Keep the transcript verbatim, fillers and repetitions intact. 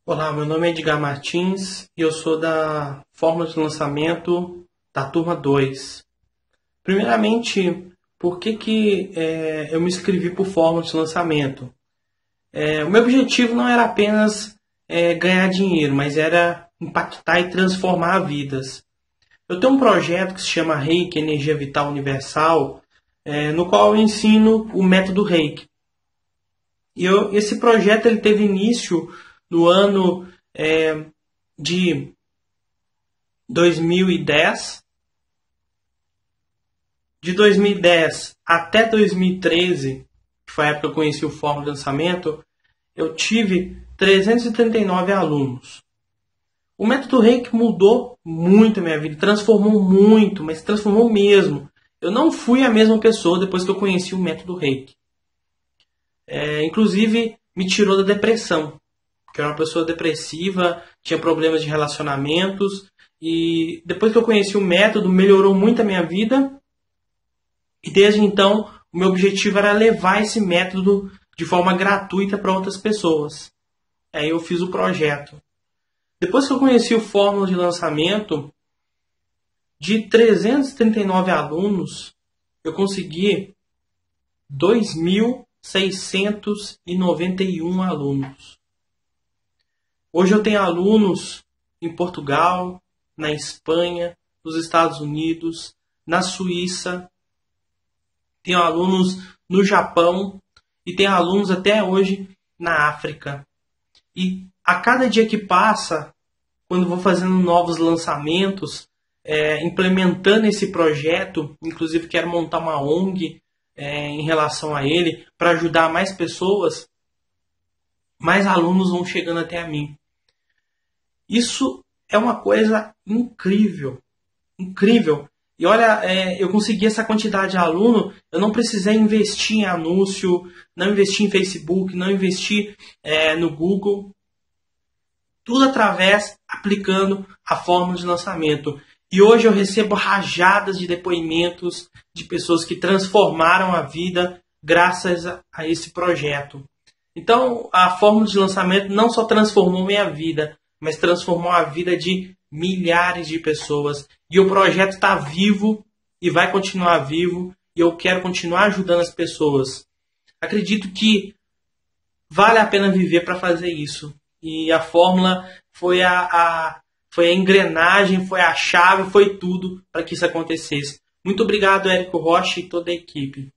Olá, meu nome é Edgar Martins e eu sou da Fórmula de Lançamento da turma dois. Primeiramente, por que, que é, eu me inscrevi por Fórmula de Lançamento? É, o meu objetivo não era apenas é, ganhar dinheiro, mas era impactar e transformar vidas. Eu tenho um projeto que se chama Reiki, Energia Vital Universal, é, no qual eu ensino o método Reiki. E eu, esse projeto ele teve início no ano é, de dois mil e dez. De dois mil e dez até dois mil e treze, que foi a época que eu conheci o Fórmula de Lançamento, eu tive trezentos e trinta e nove alunos. O método Reiki mudou muito a minha vida, transformou muito, mas transformou mesmo. Eu não fui a mesma pessoa depois que eu conheci o método Reiki. É, inclusive, me tirou da depressão, porque eu era uma pessoa depressiva, tinha problemas de relacionamentos, e depois que eu conheci o método, melhorou muito a minha vida, e desde então, o meu objetivo era levar esse método de forma gratuita para outras pessoas. Aí eu fiz o projeto. Depois que eu conheci o Fórmula de Lançamento, de trezentos e trinta e nove alunos, eu consegui dois mil seiscentos e noventa e um alunos. Hoje eu tenho alunos em Portugal, na Espanha, nos Estados Unidos, na Suíça, tenho alunos no Japão e tenho alunos até hoje na África. E a cada dia que passa, quando vou fazendo novos lançamentos, é, implementando esse projeto, inclusive quero montar uma O N G é, em relação a ele, para ajudar mais pessoas, mais alunos vão chegando até a mim. Isso é uma coisa incrível, incrível. E olha, é, eu consegui essa quantidade de aluno, eu não precisei investir em anúncio, não investi em Facebook, não investi é, no Google. Tudo através, aplicando a fórmula de lançamento. E hoje eu recebo rajadas de depoimentos de pessoas que transformaram a vida graças a, a esse projeto. Então, a fórmula de lançamento não só transformou minha vida, mas transformou a vida de milhares de pessoas. E o projeto está vivo e vai continuar vivo. E eu quero continuar ajudando as pessoas. Acredito que vale a pena viver para fazer isso. E a fórmula foi a, a, foi a engrenagem, foi a chave, foi tudo para que isso acontecesse. Muito obrigado, Érico Rocha e toda a equipe.